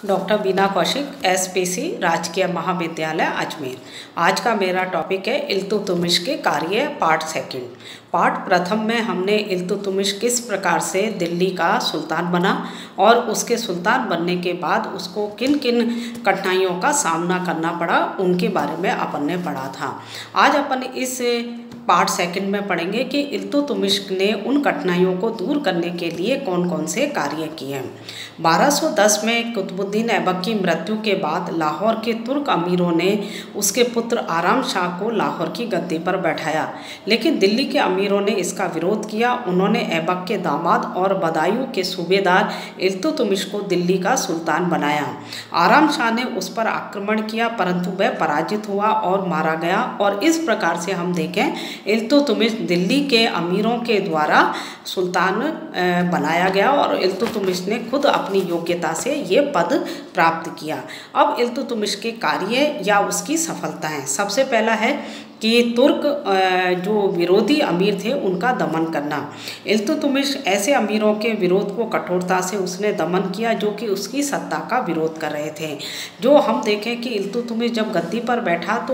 Doctor बीना Kaushik, SPC राजकीय महाविद्यालय अजमेर। आज का मेरा टॉपिक है इल्तुतमिश के कार्य पार्ट सेकंड। पार्ट प्रथम में हमने इल्तुतमिश किस प्रकार से दिल्ली का सुल्तान बना और उसके सुल्तान बनने के बाद उसको किन किन कठिनाइयों का सामना करना पड़ा उनके बारे में अपन ने पढ़ा था। आज अपन इस पार्ट सेकंड में पढ़ेंगे कि इल्तुतमिश ने उन कठिनाइयों को दूर करने के लिए कौन कौन से कार्य किए। 1210 में कुतुबुद्दीन ऐबक की मृत्यु के बाद लाहौर के तुर्क अमीरों ने उसके पुत्र आराम शाह को लाहौर की गद्दी पर बैठाया, लेकिन दिल्ली के अमीरों ने इसका विरोध किया। उन्होंने ऐबक के दामाद और बदायूं के सूबेदार इल्तुतमिश को दिल्ली का सुल्तान बनाया। आराम शाह ने उस पर आक्रमण किया, परंतु वह पराजित हुआ और मारा गया। और इस प्रकार से हम देखें, इल्तुतमिश दिल्ली के अमीरों के द्वारा सुल्तान बनाया गया और इल्तुतमिश ने खुद अपनी योग्यता से ये पद प्राप्त किया। अब इल्तुतमिश के कार्य या उसकी सफलताएं, सबसे पहला है कि तुर्क जो विरोधी अमीर थे उनका दमन करना। इल्तुतमिश ऐसे अमीरों के विरोध को कठोरता से उसने दमन किया जो कि उसकी सत्ता का विरोध कर रहे थे। जो हम देखें कि इल्तुतमिश जब गद्दी पर बैठा तो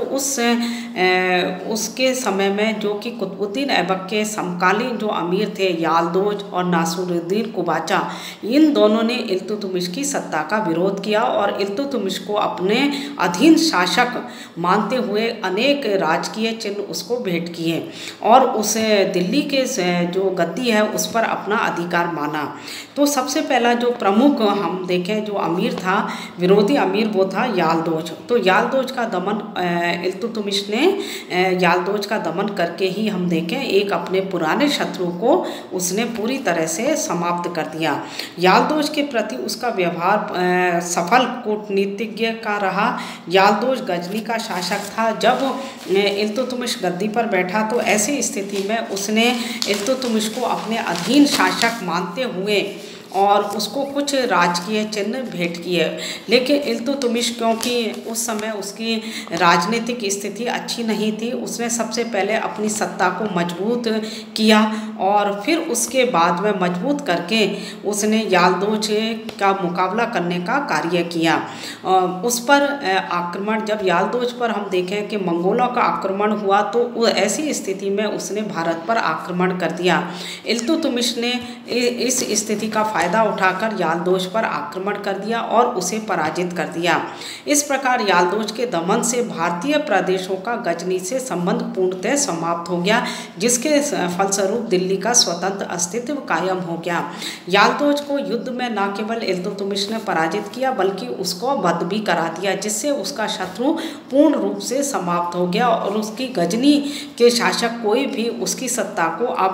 उसके समय में जो कि कुतुबुद्दीन ऐबक के समकालीन जो अमीर थे यालदोज और नासिरुद्दीन कुबाचा, इन दोनों ने इल्तुतमिश की सत्ता का विरोध किया और इल्तुतमिश को अपने अधीन शासक मानते हुए अनेक राजकीय चिन्ह उसको भेंट किए और उसे दिल्ली के जो गद्दी है उस पर अपना अधिकार माना। तो सबसे पहला जो प्रमुख हम देखें जो अमीर था, विरोधी अमीर, वो था यालदोज। तो यालदोज का दमन इल्तुतमिश ने यालदोज का दमन करके ही हम देखें एक अपने पुराने शत्रु को उसने पूरी तरह से समाप्त कर दिया। यालदोज के प्रति उसका व्यवहार सफल कूटनीतिज्ञ का रहा। यालदोज गजनी का शासक था। जब इल्तुतमिश गद्दी पर बैठा तो ऐसी स्थिति में उसने इल्तुतमिश को अपने अधीन शासक मानते हुए और उसको कुछ राजकीय चिन्ह भेंट किए। लेकिन इल्तुतमिश, क्योंकि उस समय उसकी राजनीतिक स्थिति अच्छी नहीं थी, उसने सबसे पहले अपनी सत्ता को मजबूत किया और फिर उसके बाद में मजबूत करके उसने यालदोज का मुकाबला करने का कार्य किया। उस पर आक्रमण, जब यालदोज पर हम देखें कि मंगोलों का आक्रमण हुआ तो ऐसी स्थिति में उसने भारत पर आक्रमण कर दिया। इल्तुतमिश ने इस स्थिति का फायदा उठाकर यालदोज पर आक्रमण कर दिया और उसे पराजित कर दिया। इस प्रकार यालदोज के दमन से भारतीय प्रदेशों का गजनी से संबंध पूर्णतः समाप्त हो गया, जिसके फलस्वरूप दिल्ली का स्वतंत्र अस्तित्व कायम हो गया। यालदोज को युद्ध में न केवल इल्तुतमिश ने पराजित किया बल्कि उसको वध भी करा दिया, जिससे उसका शत्रु पूर्ण रूप से समाप्त हो गया और उसकी गजनी के शासक कोई भी उसकी सत्ता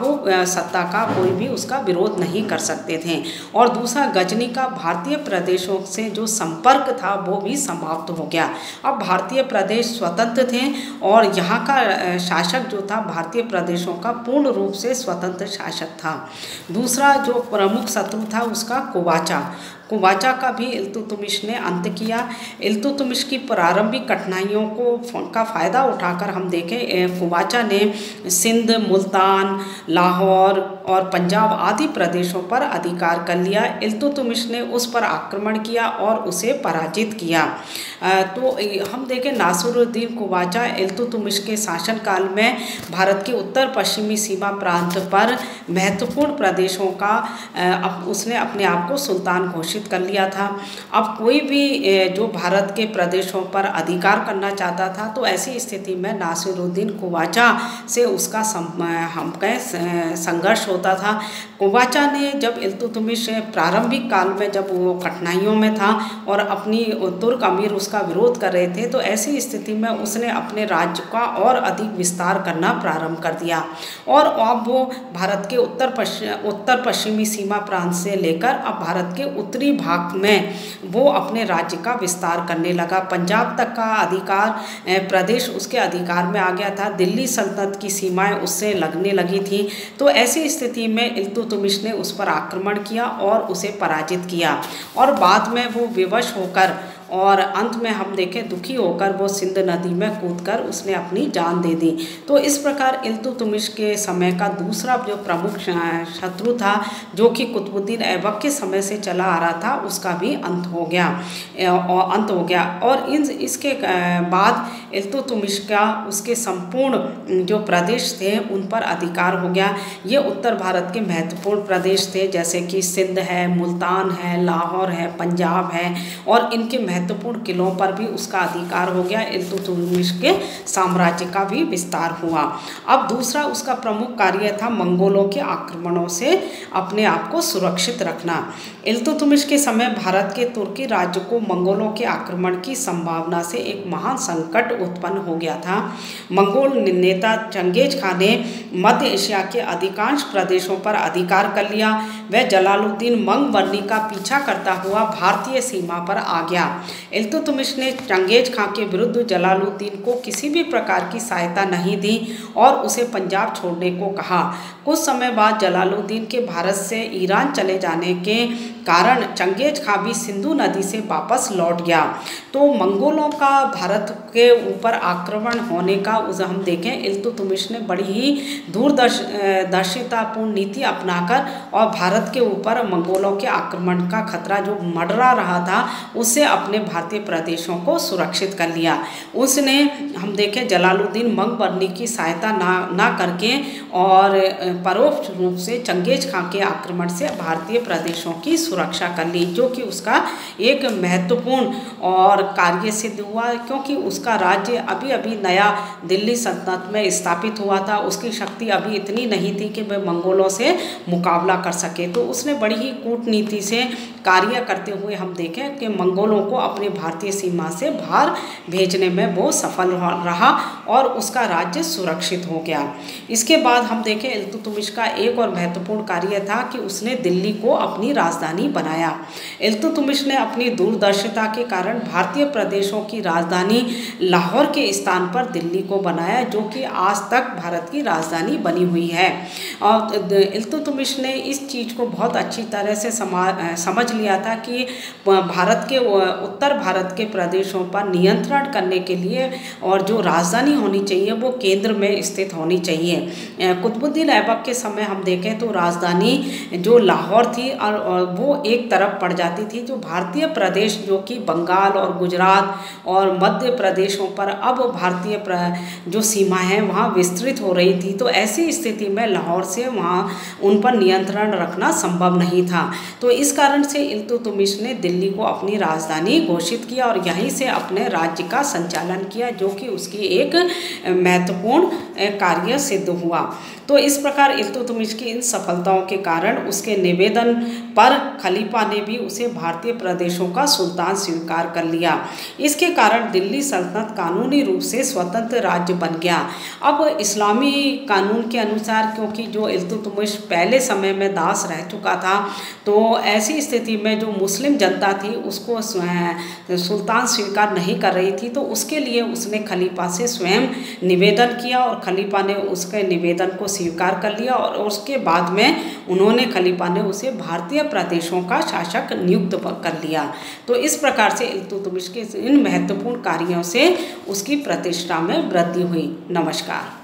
का कोई भी उसका विरोध नहीं कर सकते थे। और दूसरा, गजनी का भारतीय प्रदेशों से जो संपर्क था वो भी समाप्त हो गया। अब भारतीय प्रदेश स्वतंत्र थे और यहाँ का शासक जो था भारतीय प्रदेशों का पूर्ण रूप से स्वतंत्र शासक था। दूसरा जो प्रमुख शत्रु था उसका कुबाचा का भी इल्तुतमिश ने अंत किया। इल्तुतमिश की प्रारंभिक कठिनाइयों का फ़ायदा उठाकर हम देखें, कुबाचा ने सिंध, मुल्तान, लाहौर और पंजाब आदि प्रदेशों पर अधिकार कर लिया। इल्तुतमिश ने उस पर आक्रमण किया और उसे पराजित किया। तो हम देखें, नासिरुद्दीन कुबाचा इल्तुतमिश के शासनकाल में भारत के उत्तर पश्चिमी सीमा प्रांत पर महत्वपूर्ण प्रदेशों का उसने अपने आप को सुल्तान घोषित कर लिया था। अब कोई भी जो भारत के प्रदेशों पर अधिकार करना चाहता था तो ऐसी स्थिति में नासिरुद्दीन कुबाचा से उसका हम कहें संघर्ष होता था। कुबाचा ने जब इल्तुतमिश प्रारंभिक काल में जब वो कठिनाइयों में था और अपनी तुर्क अमीर उसका विरोध कर रहे थे तो ऐसी स्थिति में उसने अपने राज्य का और अधिक विस्तार करना प्रारंभ कर दिया और अब वो भारत के उत्तर पश्चिमी सीमा प्रांत से लेकर अब भारत के उत्तरी भाग में वो अपने राज्य का विस्तार करने लगा। पंजाब तक का अधिकार प्रदेश उसके अधिकार में आ गया था। दिल्ली सल्तनत की सीमाएं उससे लगने लगी थी। तो ऐसी स्थिति में इल्तुतमिश ने उस पर आक्रमण किया और उसे पराजित किया और बाद में वो विवश होकर और अंत में हम देखें दुखी होकर वो सिंध नदी में कूदकर उसने अपनी जान दे दी। तो इस प्रकार इल्तुतमिश के समय का दूसरा जो प्रमुख शत्रु था, जो कि कुतुबुद्दीन ऐबक के समय से चला आ रहा था, उसका भी अंत हो गया। और इसके बाद इल्तुतमिश का उसके संपूर्ण जो प्रदेश थे उन पर अधिकार हो गया। ये उत्तर भारत के महत्वपूर्ण प्रदेश थे, जैसे कि सिंध है, मुल्तान है, लाहौर है, पंजाब है, और इनके महत्वपूर्ण किलों पर भी उसका अधिकार हो गया। इल्तुतमिश के साम्राज्य का भी विस्तार हुआ। अब दूसरा उसका प्रमुख कार्य था मंगोलों के आक्रमणों से अपने आप को सुरक्षित रखना। इल्तुतमिश के समय भारत के तुर्की राज्य को मंगोलों के आक्रमण की संभावना से एक महान संकट उत्पन्न हो गया था। मंगोल नेता चंगेज खान ने मध्य एशिया के अधिकांश प्रदेशों पर अधिकार कर लिया। वह जलालुद्दीन मंगवर्नी का पीछा करता हुआ भारतीय सीमा पर आ गया। इल्तुतमिश ने चंगेज खान के विरुद्ध जलालुद्दीन को किसी भी प्रकार की सहायता नहीं दी और उसे पंजाब छोड़ने को कहा। कुछ समय बाद जलालुद्दीन के भारत से ईरान चले जाने के कारण चंगेज खान भी सिंधु नदी से वापस लौट गया। तो मंगोलों का भारत के ऊपर आक्रमण होने का हम देखें, इल्तुतमिश ने बड़ी ही दूरदर्शितापूर्ण नीति अपनाकर और भारत के ऊपर मंगोलों के आक्रमण का खतरा जो मंडरा रहा था उससे अपने भारतीय प्रदेशों को सुरक्षित कर लिया। उसने हम देखें जलालुद्दीन मंगवर्नी की सहायता ना करके और परोक्ष रूप से चंगेज खान के आक्रमण से भारतीय प्रदेशों की सुरक्षा कर ली, जो कि उसका एक महत्वपूर्ण और कार्य सिद्ध हुआ, क्योंकि उसका राज्य अभी अभी नया दिल्ली सल्तनत में स्थापित हुआ था। उसकी शक्ति अभी इतनी नहीं थी कि वह मंगोलों से मुकाबला कर सके। तो उसने बड़ी ही कूटनीति से कार्य करते हुए हम देखें कि मंगोलों को अपनी भारतीय सीमा से बाहर भेजने में वो सफल रहा और उसका राज्य सुरक्षित हो गया। इसके बाद हम देखें इल्तुतमिश का एक और महत्वपूर्ण कार्य था कि उसने दिल्ली को अपनी राजधानी बनाया। इल्तुतमिश ने अपनी दूरदर्शिता के कारण भारतीय प्रदेशों की राजधानी लाहौर के स्थान पर दिल्ली को बनाया, जो कि आज तक भारत की राजधानी बनी हुई है। और इल्तुतमिश ने इस चीज़ को बहुत अच्छी तरह से समझ लिया था कि भारत के उत्तर भारत के प्रदेशों पर नियंत्रण करने के लिए और जो राजधानी होनी चाहिए वो केंद्र में स्थित होनी चाहिए। कुतुबुद्दीन ऐबक के समय हम देखें तो राजधानी जो लाहौर थी और वो एक तरफ पड़ जाती थी। जो भारतीय प्रदेश जो कि बंगाल और गुजरात और मध्य प्रदेशों पर अब भारतीय जो सीमा है वहाँ विस्तृत हो रही थी। तो ऐसी स्थिति में लाहौर से वहाँ उन पर नियंत्रण रखना संभव नहीं था। तो इस कारण से इल्तुतमिश ने दिल्ली को अपनी राजधानी घोषित किया और यहीं से अपने राज्य का संचालन किया, जो कि उसकी एक महत्वपूर्ण कार्य सिद्ध हुआ। तो इस प्रकार इल्तुतमिश की इन सफलताओं के कारण उसके निवेदन पर खलीफा ने भी उसे भारतीय प्रदेशों का सुल्तान स्वीकार कर लिया। इसके कारण दिल्ली सल्तनत कानूनी रूप से स्वतंत्र राज्य बन गया। अब इस्लामी कानून के अनुसार, क्योंकि जो इल्तुतमिश पहले समय में दास रह चुका था, तो ऐसी स्थिति में जो मुस्लिम जनता थी उसको सुल्तान स्वीकार नहीं कर रही थी। तो उसके लिए उसने खलीफा से स्वयं निवेदन किया और खलीफा ने उसके निवेदन को स्वीकार कर लिया और उसके बाद में खलीफा ने उसे भारतीय प्रदेशों का शासक नियुक्त कर लिया। तो इस प्रकार से इल्तुतमिश के इन महत्वपूर्ण कार्यों से उसकी प्रतिष्ठा में वृद्धि हुई। नमस्कार।